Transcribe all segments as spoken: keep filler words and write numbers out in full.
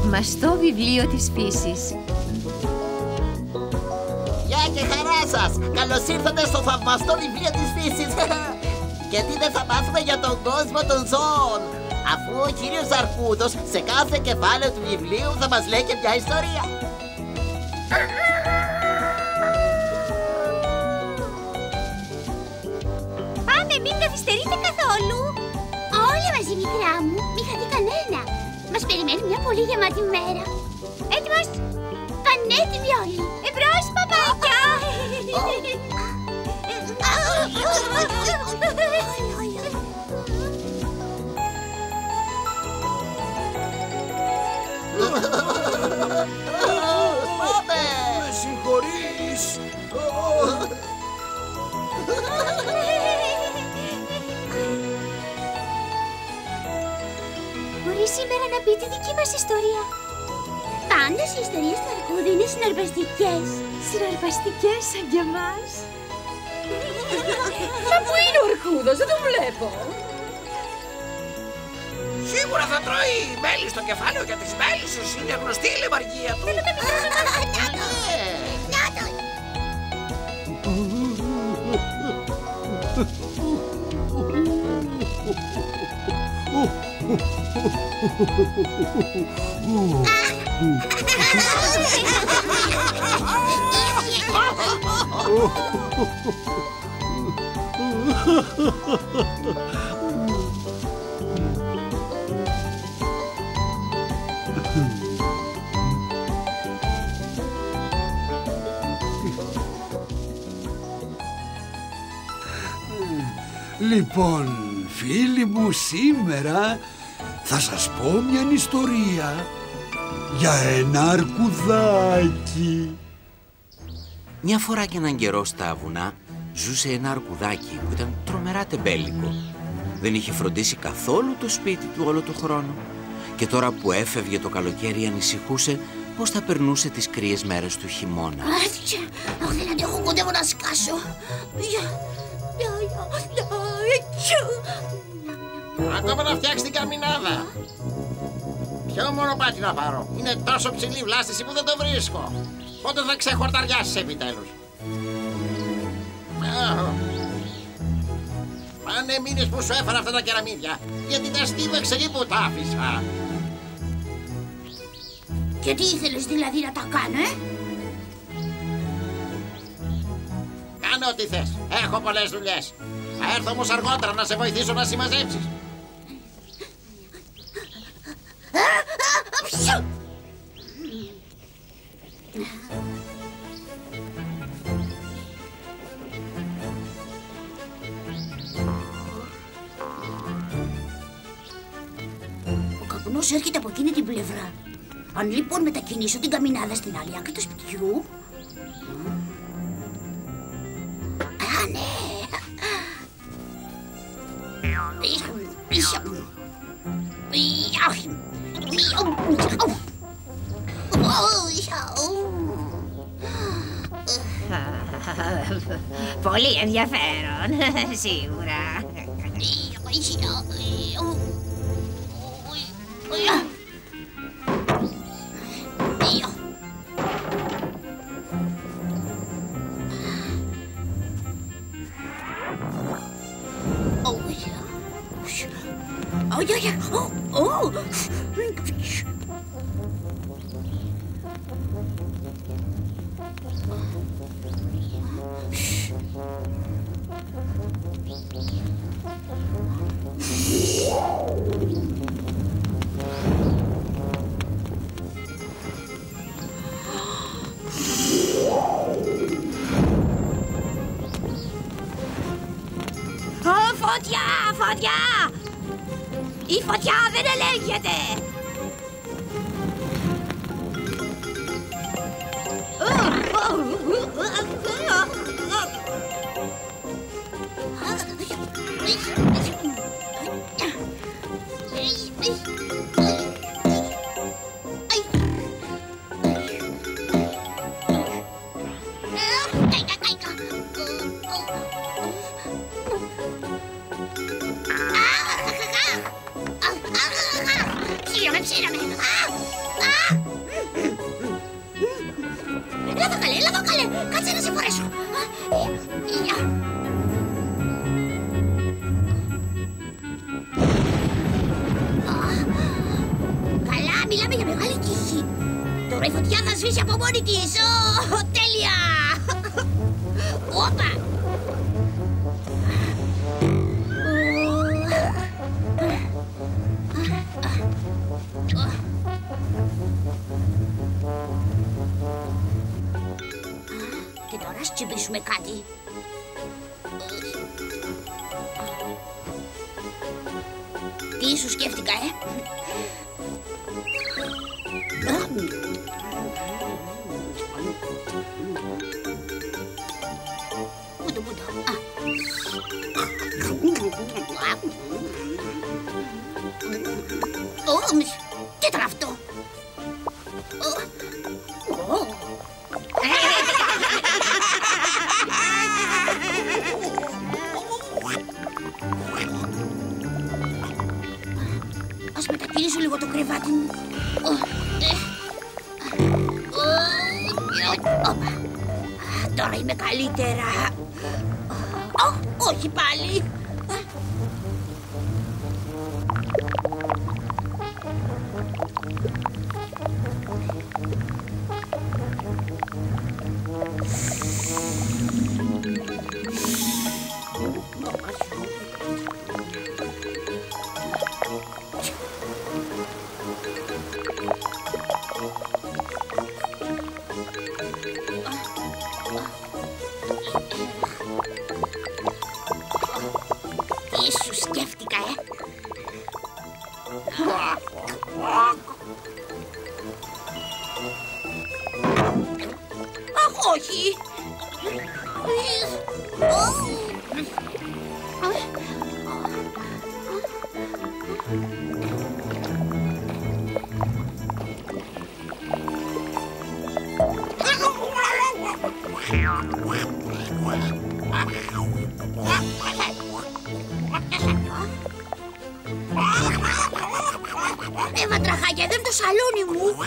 θαυμαστό βιβλίο της φύσης. Γεια και χαρά σας! Καλώς ήρθατε στο θαυμαστό βιβλίο της φύσης. Και τι δεν θα μάθουμε για τον κόσμο των ζώων, αφού ο κύριος Αρκούδος σε κάθε κεφάλαιο του βιβλίου θα μας λέει και μια ιστορία. Πάμε, μην καθυστερείτε καθόλου. Όλοι μαζί, μικρά μου, μη χαθεί κανένα. Μας περιμένει μια πολύ γεμάτη μέρα. Έτοιμος? Πανέτοιμοι όλοι. Εμπρός, παπάκια. Πάμε! Με συγχωρείς. Μπορεί σήμερα να πει τη δική μας ιστορία. Πάντως οι ιστορίες του Αρκούδου είναι συναρπαστικές. Συναρπαστικές σαν κι εμάς. Μα πού είναι ο Αρκούδος, δεν τον βλέπω. Σίγουρα θα τρώει μέλι στο κεφάλαιο για τις μέλισσες. Είναι γνωστή η λεμαργία του. Να το! Λοιπόν, φίλοι μου, σήμερα θα σας πω μια ιστορία για ένα αρκουδάκι. Μια φορά και έναν καιρό στα βουνά ζούσε ένα αρκουδάκι που ήταν τρομερά τεμπέλικο. Δεν είχε φροντίσει καθόλου το σπίτι του όλο το χρόνο. Και τώρα που έφευγε το καλοκαίρι ανησυχούσε πώς θα περνούσε τις κρύες μέρες του χειμώνα. Αχ, δεν αντέχω, κοντεύω να σκάσω. Ακόμα να φτιάξει την καμινάδα. Ποιο μονοπάτι να πάρω? Είναι τόσο ψηλή βλάστηση που δεν το βρίσκω. Πότε θα ξεχορταριάσεις επιτέλους? Πάνε μήνες που σου έφερα αυτά τα κεραμίδια. Γιατί τα στίβεξε εκεί που τα άφησα. Και τι ήθελες δηλαδή να τα κάνω, ε? Κάνε ό,τι θες. Έχω πολλές δουλειές. Θα έρθω όμως αργότερα να σε βοηθήσω να συμμαζέψεις. Ο καπνός έρχεται από εκείνη την πλευρά. Αν λοιπόν μετακινήσω την καμινάδα στην άλλη άκρη του σπιτιού... Α, ναι! Πολύ ενδιαφέρον, σίγουρα. Oh, yeah, yeah. Oh, oh. Φωτιά, φωτιά! Η φωτιά δεν ελέγχεται! Ψήναμε, ψήναμε! Α! Α! Έλα εδώ καλέ, κάτσε να σε φορέσω. Καλά, μιλάμε για μεγάλη τύχη. Τώρα η φωτιά θα σβήσει από μόνη της. Ω, τέλεια. Όπα. Και τώρα ας τσιμπήσουμε κάτι. Τι σου σκέφτηκα, ε? Πούτο, πούτο. Τι ήταν αυτό? Ας μετακινήσω λίγο το κρεβάτι μου. Τώρα είμαι καλύτερα. Όχι πάλι. Τι σου σκέφτηκα, ε? Αχ, όχι! Ε, βατραχάκια, δεν είναι το σαλόνι μου.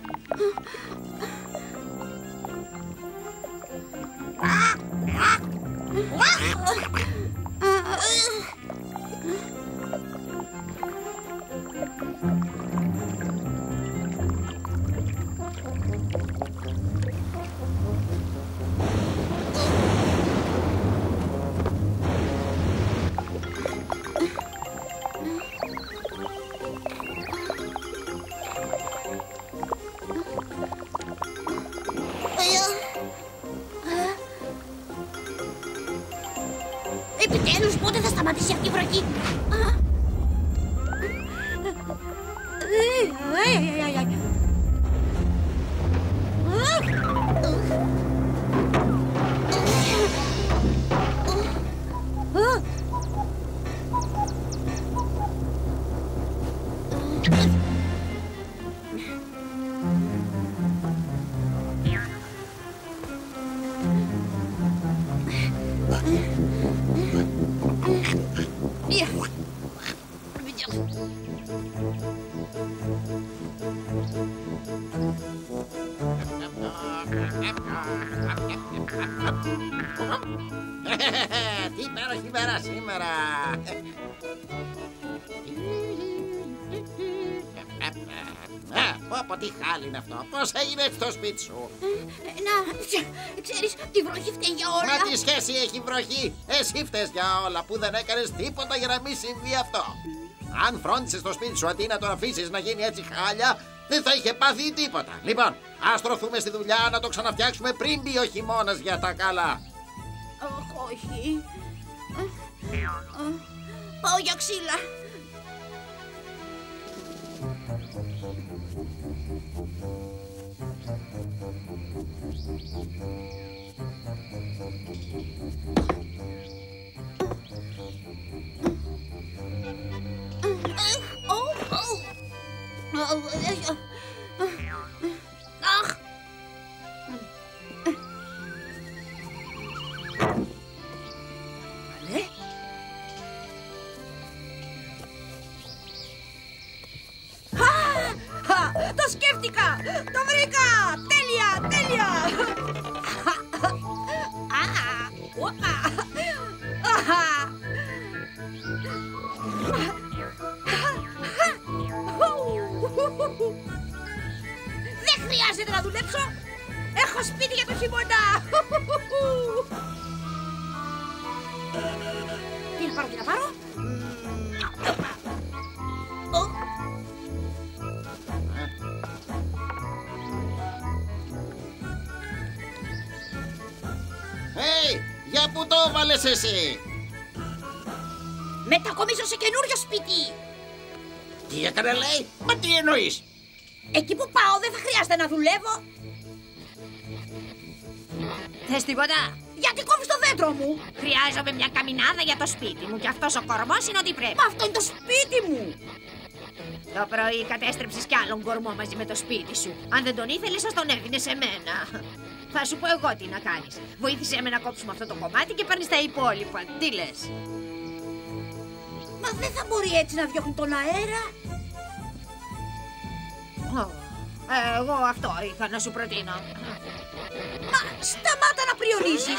Επιτέλους, πότε θα σταματήσει αυτή η βροχή? Τι υπέροχη μέρα σήμερα. Πω τι χάλι είναι αυτό. Πώς έγινε έτσι το σπίτι σου? Να, ξέρεις, τη βροχή φταίει για όλα. Μα τι σχέση έχει η βροχή? Εσύ φταίς για όλα που δεν έκανες τίποτα για να μην συμβεί αυτό. Αν φρόντισες το σπίτι σου αντί να το αφήσεις να γίνει έτσι χάλια, δεν θα είχε πάθει τίποτα. Λοιπόν, ας τρωθούμε στη δουλειά να το ξαναφτιάξουμε πριν μπει ο χειμώνας για τα καλά. Όχι. Πάω για ξύλα. Αχ! Το σκέφτηκα! Το βρήκα! Τέλεια! Τέλεια! Δεν χρειάζεται να δουλέψω. Έχω σπίτι για το χειμώνα. Τι να πάρω, τι να πάρω. Hey, για πού το έβαλες εσύ? Μετακομίζω σε καινούριο σπίτι. Τι έκανε, λέει? Μα τι εννοείς? Εκεί που πάω δεν θα χρειάζεται να δουλεύω. Θες τίποτα? Γιατί κόβεις το δέντρο μου? Χρειάζομαι μια καμινάδα για το σπίτι μου και αυτός ο κορμός είναι ό,τι πρέπει. Μα αυτό είναι το σπίτι μου. Το πρωί κατέστρεψες κι άλλον κορμό μαζί με το σπίτι σου. Αν δεν τον ήθελες, σας τον έδινε σε μένα. Θα σου πω εγώ τι να κάνεις. Βοήθησέ με να κόψουμε αυτό το κομμάτι και παίρνεις τα υπόλοιπα. Τι λες? Μα δεν θα μπορεί έτσι να διώχνει τον αέρα. Ε, εγώ αυτό είχα να σου προτείνω. Μα σταμάτα να πριονίζεις.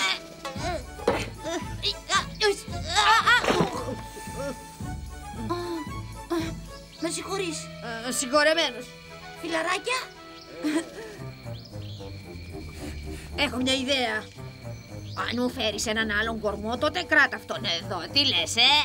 Με συγχωρείς. Ε, συγχωρεμένος. Φιλαράκια. Έχω μια ιδέα. Αν μου φέρεις έναν άλλον κορμό, τότε κράτα αυτόν εδώ. Τι λες, ε?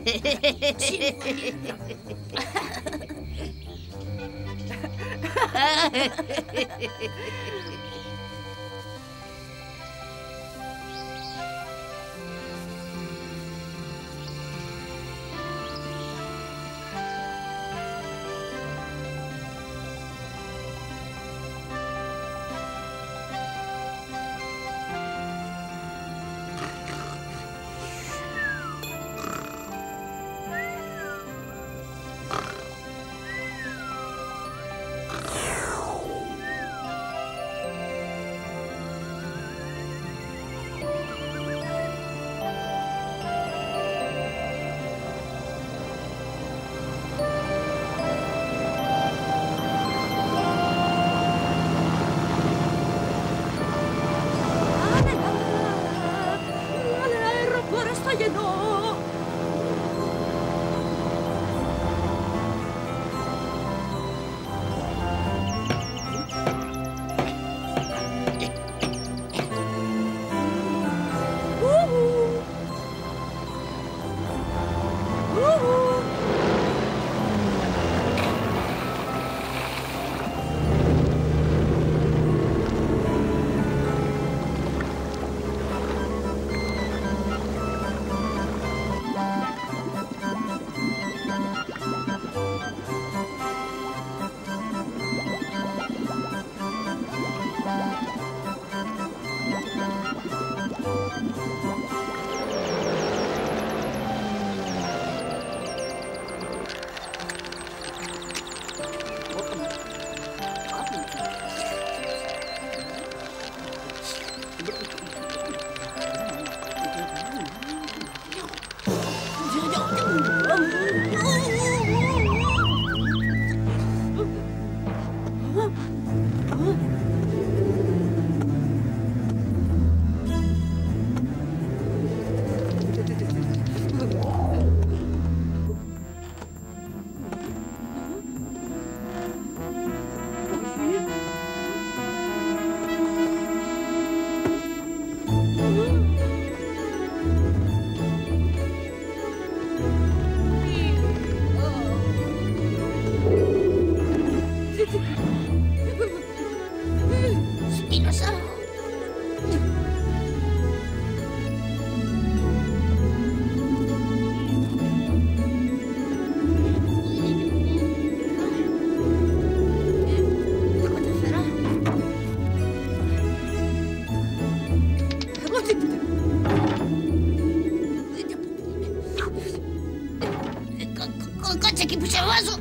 Κάτσε εκεί που σε βάζω.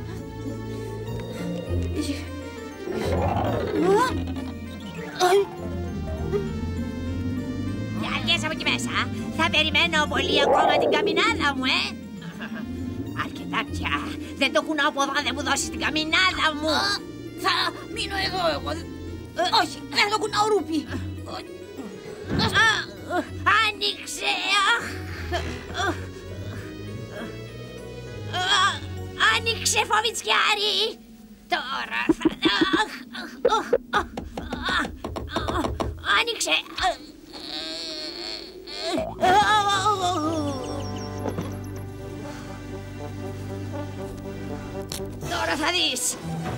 Για βγες από εκεί μέσα. Θα περιμένω πολύ ακόμα την καμινάδα μου, ε. Αρκετά πια. Δεν το κουνάω από εδώ αν δεν μου δώσεις την καμινάδα μου. Θα μείνω εδώ εγώ. Όχι, δεν το κουνάω ρούπι. Αν Άνοιξε! Άνοιξε, φοβητσιάρη! Τώρα θα... Άνοιξε! Τώρα θα δεις!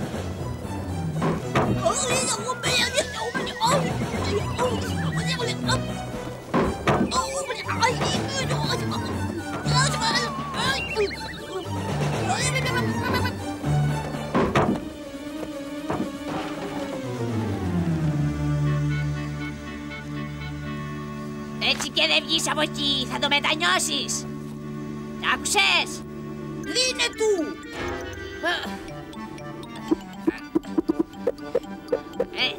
Έτσι και δεν βγεις από εκεί, θα το μετανιώσεις. Τ' άκουσες? Λύνε του! Ε.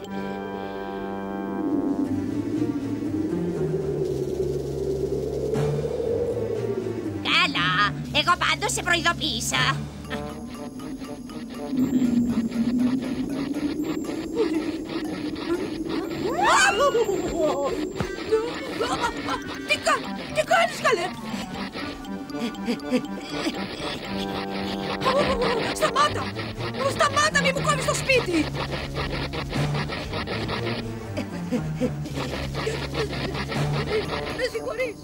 Καλά, εγώ πάντως σε προειδοποίησα. Τι, κα... τι κάνεις, καλέ? Σταμάτα! Σταμάτα, μη μου κόβεις το σπίτι! Με συγχωρείς.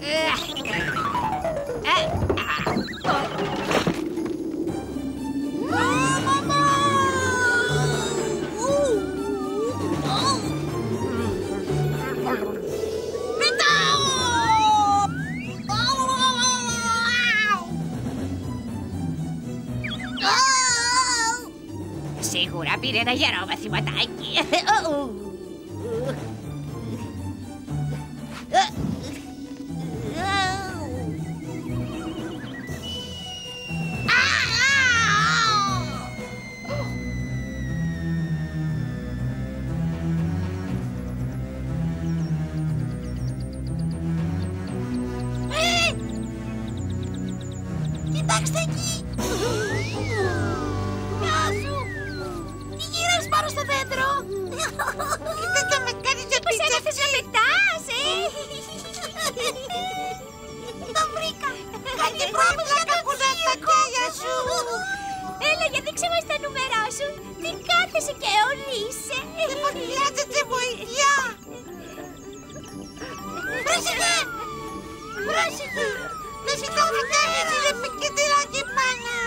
Σίγουρα πήρε ένα γερό μαθηματάκι. Κοιτάξτε εκεί! Γεια σου! Τι γυρεύεις πάνω στο δέντρο? Κοίταξε με κάνεις για πίτσα. Πώς έρθες να πετάς, ε! Το βρήκα! Κάτι πρόβλημα να κουνάς τα κέλια σου! Έλα, για δείξε μας τα νούμερά σου! Τι κάθεσαι και ορίσαι! Λοιπόν, χρειάζεται βοήθεια! Πρόσεχε! Πρόσεχε! Δεν σηκώ να κάνεις την επικεντρική πάνω!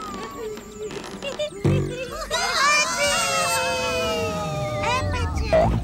Έτσι! Έπαιξε!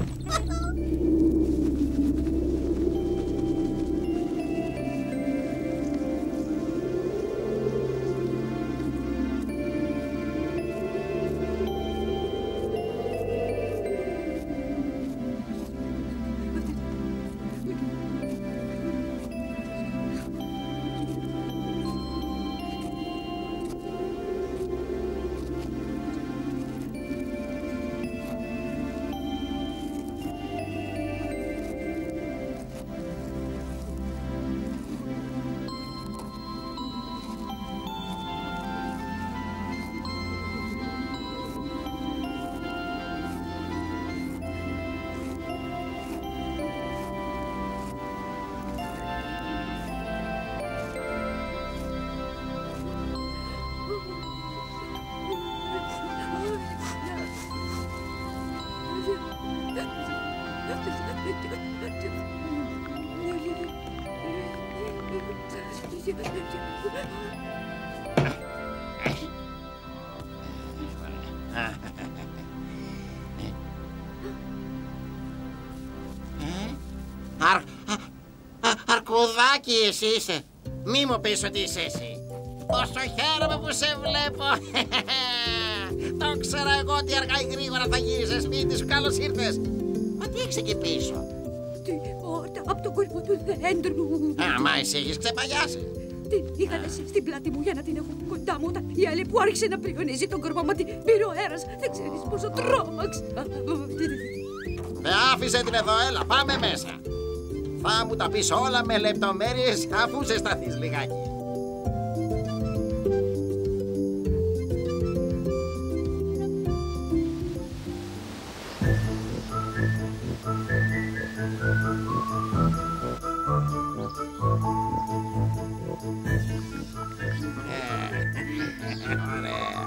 Αρ... α- Αρκουδάκι εσύ είσαι. Μη μου πεις ότι είσαι εσύ. Πόσο χαίρομαι που σε βλέπω. Το ξέρα εγώ ότι αργά ή γρήγορα θα γύρισες σπίτι σου. Καλώς ήρθες. Μα τι έχεις εκεί πίσω? Τίποτα από τον κορμό του δέντρου. Α, μα εσύ έχεις ξεπαγιάσει. Την είχα δέσει στην πλάτη μου για να την έχω κοντά μου όταν η άλλη που άρχισε να πριονίζει τον κορμό μου την πήρε ο αέρας. Δεν ξέρεις πόσο τρόμαξα. Ε, άφησε την εδώ, έλα, πάμε μέσα. Θα μου τα πεις όλα με λεπτομέρειες αφού ζεσταθείς λιγάκι.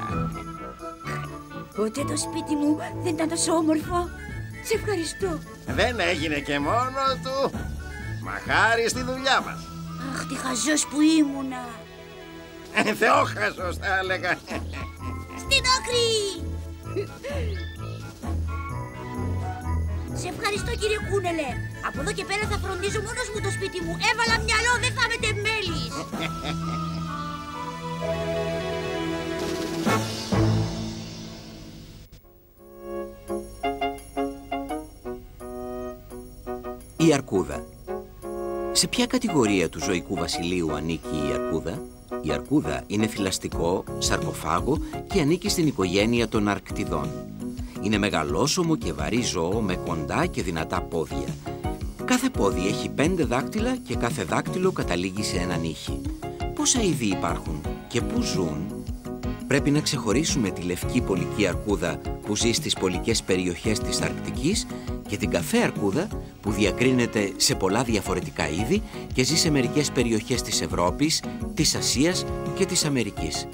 Ποτέ το σπίτι μου δεν ήταν τόσο όμορφο. Σε ευχαριστώ. Δεν έγινε και μόνο του. Μα χάρη στη δουλειά μας. Αχ, τι χαζός που ήμουνα. Ε, Θεόχαζος θα έλεγα. Στην άκρη! Σε ευχαριστώ, κύριε Κούνελε. Από εδώ και πέρα θα φροντίζω μόνος μου το σπίτι μου. Έβαλα μυαλό, δεν θα είμαι τεμπέλης. Η αρκούδα. Σε ποια κατηγορία του ζωικού βασιλείου ανήκει η αρκούδα? Η αρκούδα είναι θηλαστικό, σαρκοφάγο και ανήκει στην οικογένεια των αρκτιδών. Είναι μεγαλόσωμο και βαρύ ζώο με κοντά και δυνατά πόδια. Κάθε πόδι έχει πέντε δάκτυλα και κάθε δάκτυλο καταλήγει σε ένα νύχι. Πόσα είδη υπάρχουν και πού ζουν? Πρέπει να ξεχωρίσουμε τη λευκή πολική αρκούδα που ζει στις πολικές περιοχές της Αρκτικής και την καφέ αρκούδα που διακρίνεται σε πολλά διαφορετικά είδη και ζει σε μερικές περιοχές της Ευρώπης, της Ασίας και της Αμερικής.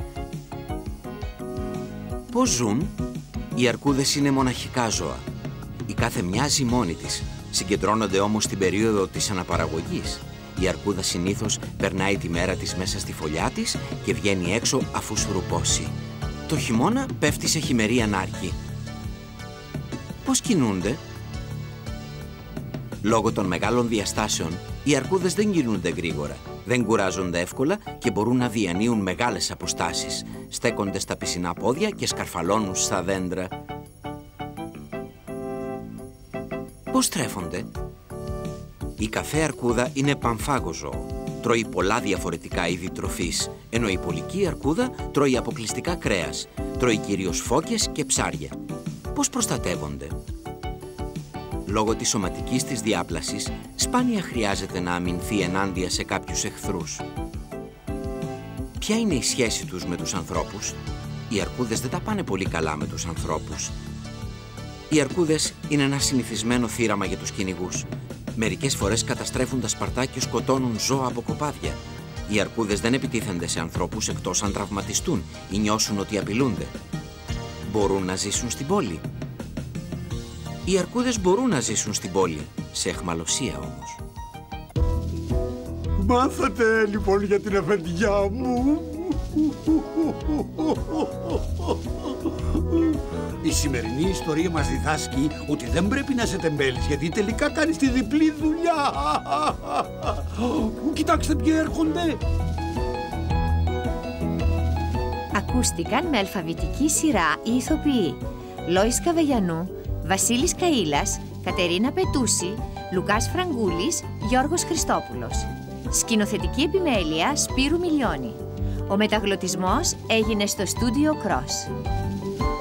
Πώς ζουν? Οι αρκούδες είναι μοναχικά ζώα. Η κάθε μια ζει μόνη της, συγκεντρώνονται όμως στην περίοδο της αναπαραγωγής. Η αρκούδα συνήθως περνάει τη μέρα της μέσα στη φωλιά της και βγαίνει έξω αφού σουρουπώσει. Το χειμώνα πέφτει σε χειμερή ανάρκη. Πώς κινούνται? Λόγω των μεγάλων διαστάσεων, οι αρκούδες δεν κινούνται γρήγορα, δεν κουράζονται εύκολα και μπορούν να διανύουν μεγάλες αποστάσεις. Στέκονται στα πισινά πόδια και σκαρφαλώνουν στα δέντρα. Πώς τρέφονται? Η καφέ αρκούδα είναι πανφάγο ζώο. Τρώει πολλά διαφορετικά είδη τροφής, ενώ η πολική αρκούδα τρώει αποκλειστικά κρέας. Τρώει κυρίως φώκες και ψάρια. Πώς προστατεύονται? Λόγω της σωματικής της διάπλασης, σπάνια χρειάζεται να αμυνθεί ενάντια σε κάποιους εχθρούς. Ποια είναι η σχέση τους με τους ανθρώπους? Οι αρκούδες δεν τα πάνε πολύ καλά με τους ανθρώπους. Οι αρκούδες είναι ένα συνηθισμένο θύραμα για τους κυνηγούς. Μερικές φορές καταστρέφουν τα σπαρτά και σκοτώνουν ζώα από κοπάδια. Οι αρκούδες δεν επιτίθενται σε ανθρώπους εκτός αν τραυματιστούν ή νιώσουν ότι απειλούνται. Μπορούν να ζήσουν στην πόλη. Οι αρκούδες μπορούν να ζήσουν στην πόλη, σε αιχμαλωσία όμως. Μάθατε λοιπόν για την αφεντιά μου. Η σημερινή ιστορία μας διδάσκει ότι δεν πρέπει να είσαι τεμπέλης, γιατί τελικά κάνεις τη διπλή δουλειά. Κοιτάξτε ποιοι έρχονται. Ακούστηκαν με αλφαβητική σειρά οι ηθοποιοί Λόης Καβαγιανού, Βασίλης Καΐλας, Κατερίνα Πετούση, Λουκάς Φραγκούλης, Γιώργος Χριστόπουλος. Σκηνοθετική επιμέλεια Σπύρου Μιλιώνη. Ο μεταγλωτισμός έγινε στο στούντιο Cross.